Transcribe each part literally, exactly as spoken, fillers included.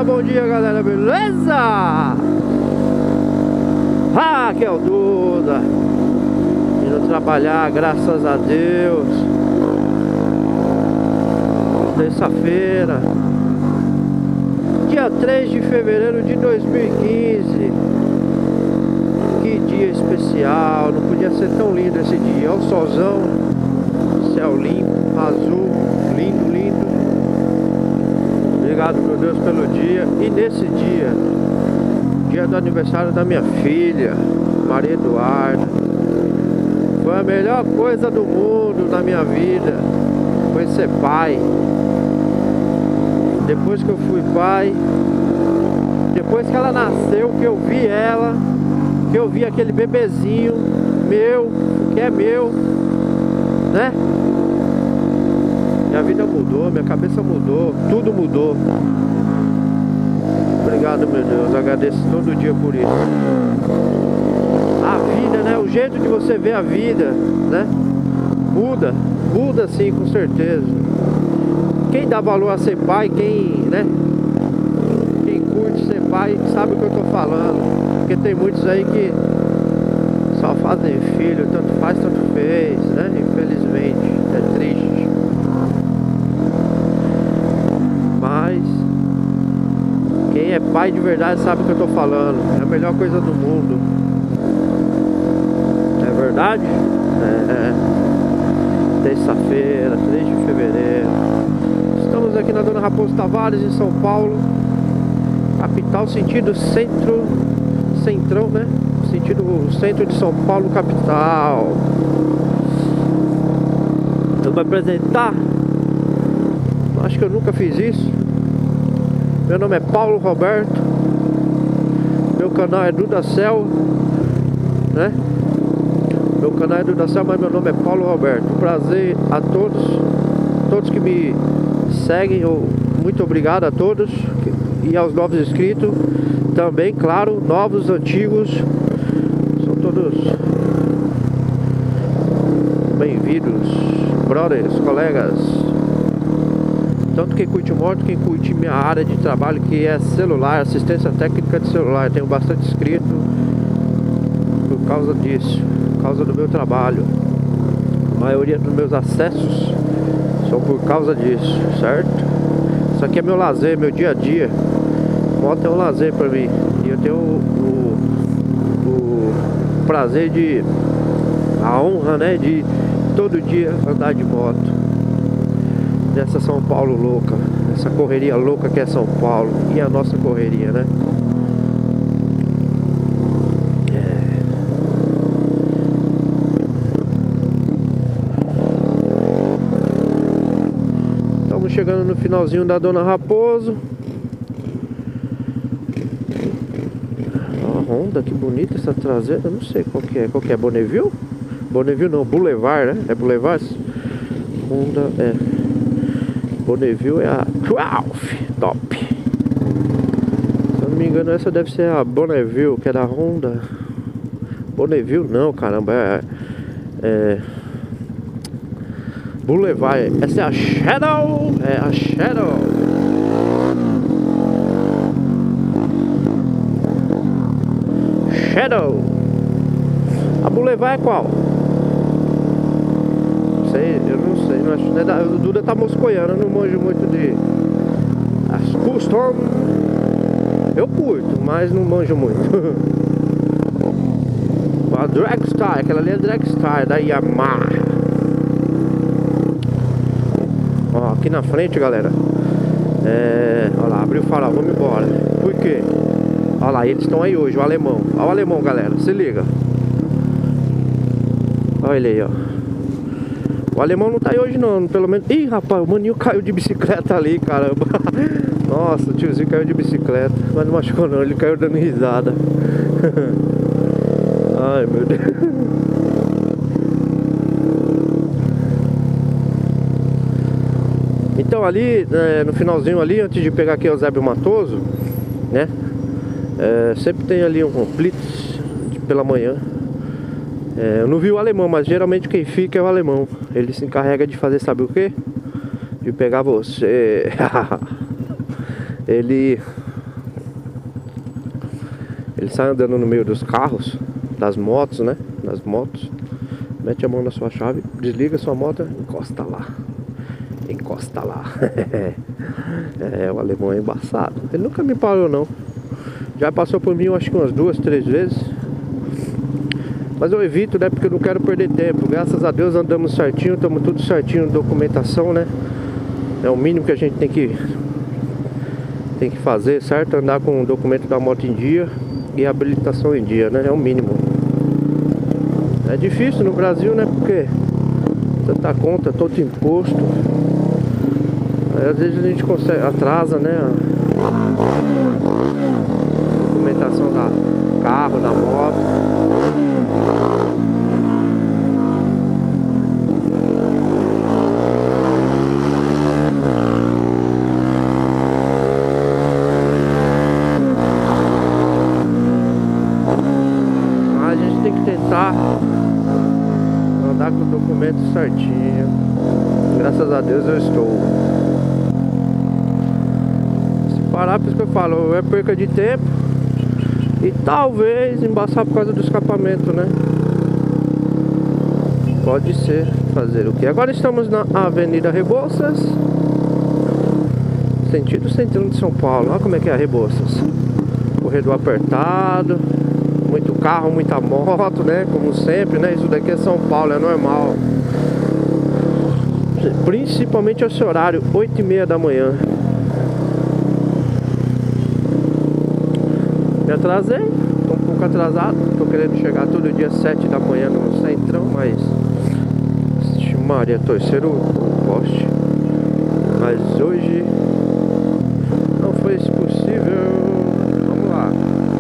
dia, bom dia galera, beleza? Ah, aqui é o Duda, indo trabalhar, graças a Deus. Terça-feira, dia três de fevereiro de dois mil e quinze. Que dia especial, não podia ser tão lindo esse dia. Olha o solzão, céu limpo, azul, lindo, lindo. Obrigado, meu Deus, pelo dia. E nesse dia, dia do aniversário da minha filha, Maria Eduarda, foi a melhor coisa do mundo na minha vida, foi ser pai. Depois que eu fui pai, depois que ela nasceu, que eu vi ela, que eu vi aquele bebezinho meu, que é meu, né? Minha vida mudou, minha cabeça mudou, tudo mudou. Obrigado, meu Deus, agradeço todo dia por isso. A vida, né? O jeito de você ver a vida, né? Muda, muda sim, com certeza. Quem dá valor a ser pai, quem, né? Quem curte ser pai, sabe o que eu tô falando. Porque tem muitos aí que só fazem filho, tanto faz, tanto fez, né? Infelizmente, é triste. Mas quem é pai de verdade sabe o que eu tô falando. É a melhor coisa do mundo. É verdade? É. Terça-feira, três de fevereiro. Estamos aqui na Dona Raposo Tavares, em São Paulo, capital, sentido centro, centrão, né? Sentido centro de São Paulo, capital. Eu vou apresentar. Acho que eu nunca fiz isso. Meu nome é Paulo Roberto. Meu canal é Dudacel, né? Meu canal é Dudacel, mas meu nome é Paulo Roberto. Um prazer a todos, todos que me seguem. Eu, muito obrigado a todos. E aos novos inscritos também, claro, novos, antigos. São todos bem-vindos, brothers, colegas. Tanto quem curte moto, quem curte minha área de trabalho, que é celular, assistência técnica de celular. Eu tenho bastante inscrito por causa disso, por causa do meu trabalho. A maioria dos meus acessos são por causa disso, certo? Isso aqui é meu lazer, meu dia a dia. Moto é um lazer pra mim. E eu tenho o, o, o prazer de, a honra, né, de todo dia andar de moto. Dessa São Paulo louca, essa correria louca que é São Paulo. E a nossa correria, né? É. Estamos chegando no finalzinho da Dona Raposo. Ó, a Honda, que bonita essa traseira. Eu não sei qual que é, qual que é, Bonneville? Bonneville não, Boulevard, né? É Boulevard? Honda, é Bonneville é a doze top. Se eu não me engano, essa deve ser a Bonneville, que é da Honda. Bonneville não, caramba, é, é Boulevard. Essa é a Shadow. É a Shadow. Shadow. A Boulevard é qual? Sei, eu não sei, não acho, né? O Duda tá moscoiando, eu não manjo muito de as custom. Eu curto, mas não manjo muito. A Dragstar, aquela ali é a Dragstar da Yamaha. Ó, aqui na frente, galera. É, olha lá, abriu o farol, vamos embora. Por quê? Olha lá, eles estão aí hoje, o alemão. Olha o alemão, galera, se liga. Olha ele aí, ó. O alemão não tá aí hoje não, pelo menos. Ih, rapaz, o maninho caiu de bicicleta ali, caramba. Nossa, o tiozinho caiu de bicicleta. Mas não machucou não, ele caiu dando risada. Ai, meu Deus. Então ali, é, no finalzinho ali, antes de pegar aqui o Eusébio Matoso, né? É, sempre tem ali um blitz pela manhã. É, eu não vi o alemão, mas geralmente quem fica é o alemão. Ele se encarrega de fazer, sabe o quê? De pegar você. Ele Ele sai andando no meio dos carros, das motos, né? Das motos. Mete a mão na sua chave, desliga sua moto, encosta lá. Encosta lá. É, o alemão é embaçado. Ele nunca me parou, não. Já passou por mim, eu acho que umas duas, três vezes. Mas eu evito, né? Porque eu não quero perder tempo. Graças a Deus andamos certinho, estamos tudo certinho, documentação, né? É o mínimo que a gente tem que Tem que fazer, certo? Andar com o documento da moto em dia e habilitação em dia, né? É o mínimo. É difícil no Brasil, né? Porque tanta conta, todo imposto. Aí, às vezes a gente consegue, atrasa, né? A documentação da carro, da moto. A gente tem que tentar andar com o documento certinho. Graças a Deus eu estou. Se parar, por isso que eu falo, é perca de tempo e talvez embaçar por causa do escapamento, né? Pode ser. Fazer o que? Agora estamos na Avenida Rebouças, sentido centro de São Paulo. Olha como é que é a Rebouças. Corredor apertado, muito carro, muita moto, né? Como sempre, né? Isso daqui é São Paulo, é normal. Principalmente esse horário, oito e meia da manhã. Me atrasei, tô um pouco atrasado. Tô querendo chegar todo dia sete da manhã no centrão, mas Maria, terceiro poste. Mas hoje não foi possível. Vamos lá.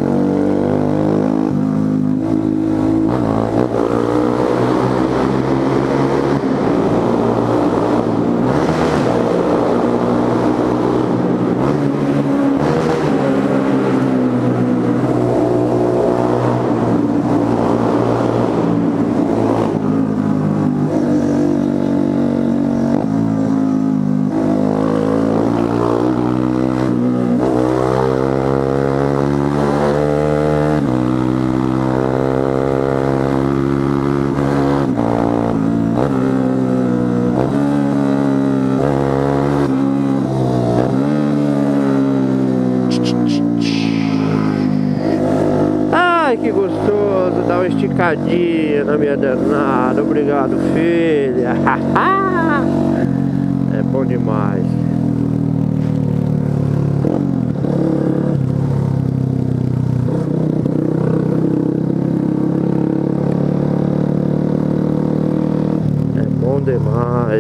Ai, que gostoso, dá uma esticadinha na minha danada. Obrigado, filha. É bom demais. É bom demais.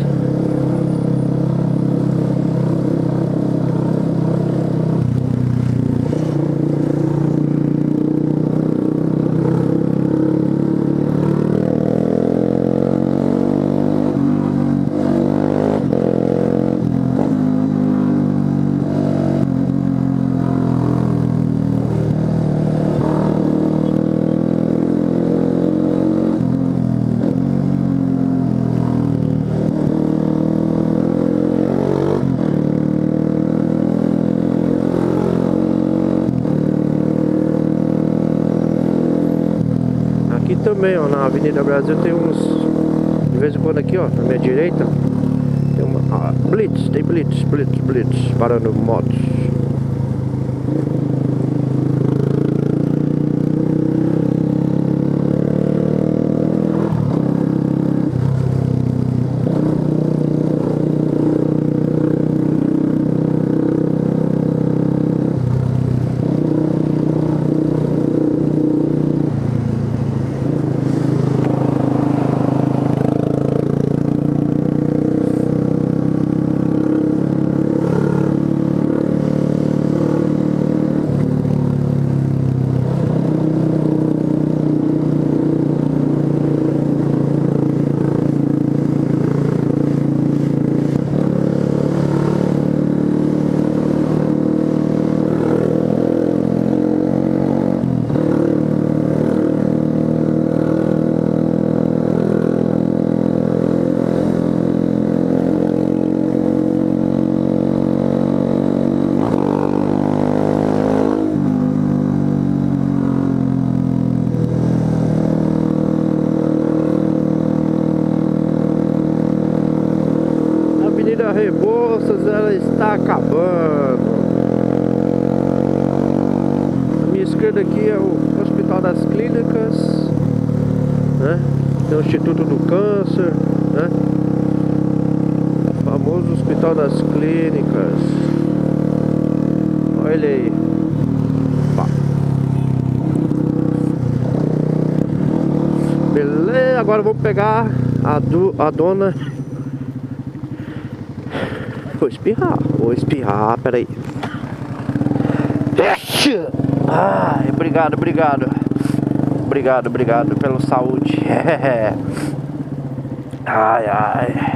Aqui também, ó, na Avenida Brasil tem uns, de vez em quando aqui, ó, na minha direita tem uma ah, blitz, tem blitz, blitz, blitz, parando motos. Tem o Instituto do Câncer, né? O famoso Hospital das Clínicas. Olha ele aí. Pá. Beleza, agora vamos pegar a, do, a dona. Vou espirrar, vou espirrar, peraí. Ai, obrigado, obrigado. Obrigado, obrigado pela saúde. Ai, ai.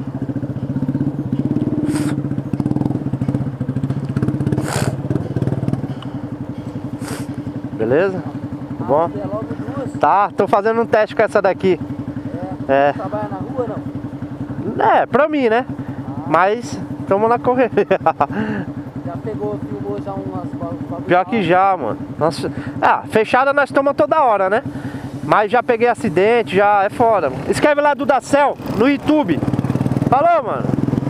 Beleza? Bom? Tá, tô fazendo um teste com essa daqui. É. Trabalha na rua, não? É, pra mim, né? Mas tamo na correria. Já pegou, filmou já umas bagulho? Pior que já, mano. Nossa. Ah, fechada nós tomamos toda hora, né? Mas já peguei acidente, já é foda, mano. Escreve lá Dudacel no YouTube. Falou, mano.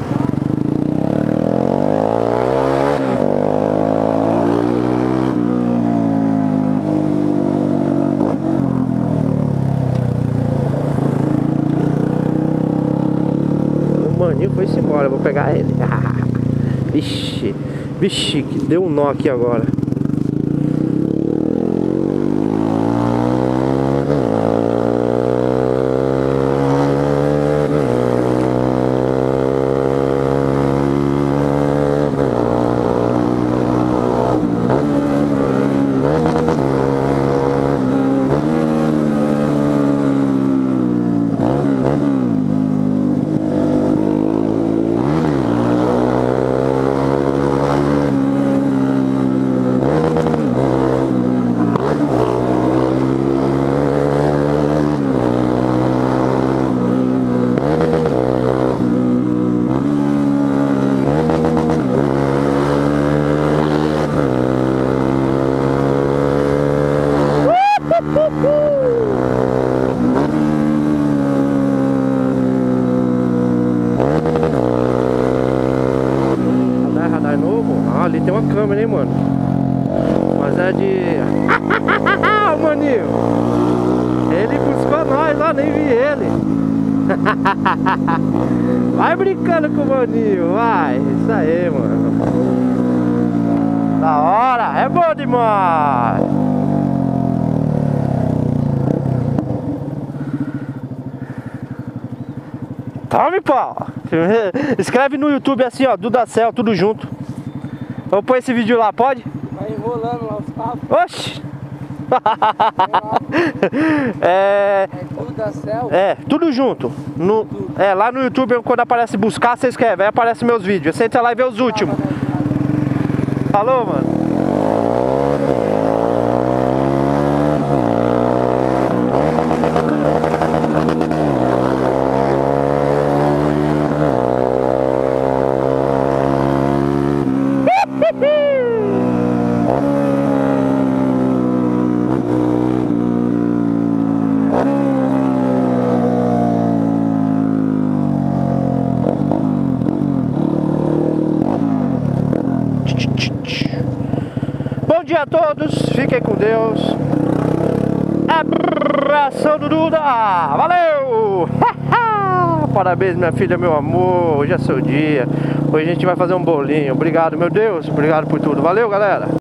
O maninho foi-se embora, eu vou pegar ele. Vixe, vixe, que deu um nó aqui agora. Ali tem uma câmera, hein, mano. Mas é de... O maninho. Ele buscou nós lá, nem vi ele. Vai brincando com o maninho, vai. Isso aí, mano. Da hora, é bom demais. Tome, pau. Escreve no YouTube assim, ó, Dudacel, tudo junto. Vamos pôr esse vídeo lá, pode? Vai enrolando lá os cabos. Oxi! é... É Dudacel? É, tudo junto. No... É, lá no YouTube, quando aparece buscar, você escreve, aí aparece meus vídeos. Você entra lá e vê os últimos. Falou, mano? Bom dia a todos, fiquem com Deus. Abração do Duda, valeu! Parabéns, minha filha, meu amor, hoje é seu dia. Hoje a gente vai fazer um bolinho. Obrigado, meu Deus, obrigado por tudo. Valeu, galera!